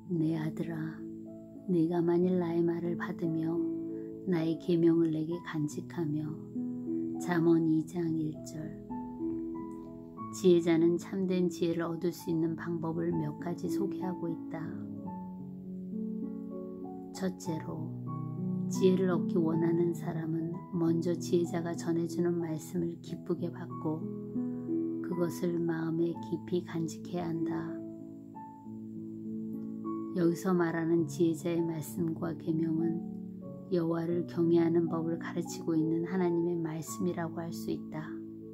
내 아들아, 네가 만일 나의 말을 받으며 나의 계명을 내게 간직하며. 잠언 2장 1절. 지혜자는 참된 지혜를 얻을 수 있는 방법을 몇 가지 소개하고 있다. 첫째로, 지혜를 얻기 원하는 사람은 먼저 지혜자가 전해주는 말씀을 기쁘게 받고 그것을 마음에 깊이 간직해야 한다. 여기서 말하는 지혜자의 말씀과 계명은 여호와를 경외하는 법을 가르치고 있는 하나님의 말씀이라고 할 수 있다.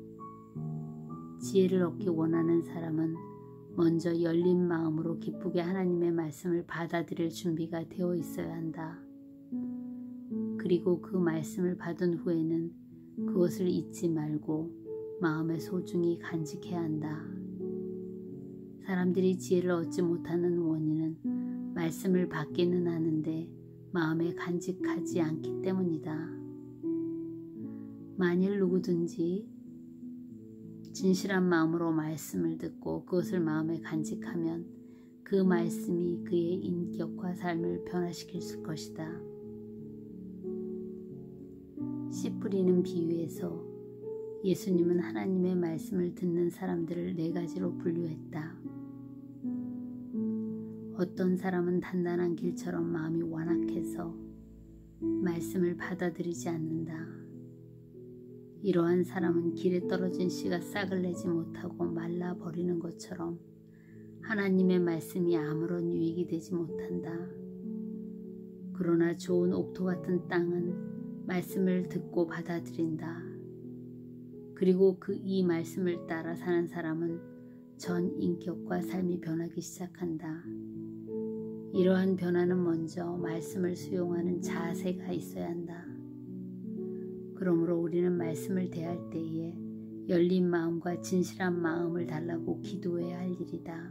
지혜를 얻기 원하는 사람은 먼저 열린 마음으로 기쁘게 하나님의 말씀을 받아들일 준비가 되어 있어야 한다. 그리고 그 말씀을 받은 후에는 그것을 잊지 말고 마음에 소중히 간직해야 한다. 사람들이 지혜를 얻지 못하는 원인은 말씀을 받기는 하는데 마음에 간직하지 않기 때문이다. 만일 누구든지 진실한 마음으로 말씀을 듣고 그것을 마음에 간직하면 그 말씀이 그의 인격과 삶을 변화시킬 것이다. 씨 뿌리는 비유에서 예수님은 하나님의 말씀을 듣는 사람들을 4가지로 분류했다. 어떤 사람은 단단한 길처럼 마음이 완악해서 말씀을 받아들이지 않는다. 이러한 사람은 길에 떨어진 씨가 싹을 내지 못하고 말라버리는 것처럼 하나님의 말씀이 아무런 유익이 되지 못한다. 그러나 좋은 옥토 같은 땅은 말씀을 듣고 받아들인다. 그리고 이 말씀을 따라 사는 사람은 전 인격과 삶이 변하기 시작한다. 이러한 변화는 먼저 말씀을 수용하는 자세가 있어야 한다. 그러므로 우리는 말씀을 대할 때에 열린 마음과 진실한 마음을 달라고 기도해야 할 일이다.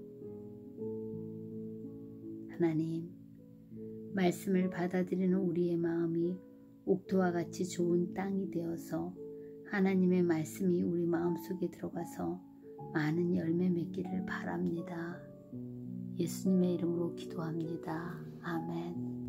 하나님, 말씀을 받아들이는 우리의 마음이 옥토와 같이 좋은 땅이 되어서 하나님의 말씀이 우리 마음속에 들어가서 많은 열매 맺기를 바랍니다. 예수님의 이름으로 기도합니다. 아멘.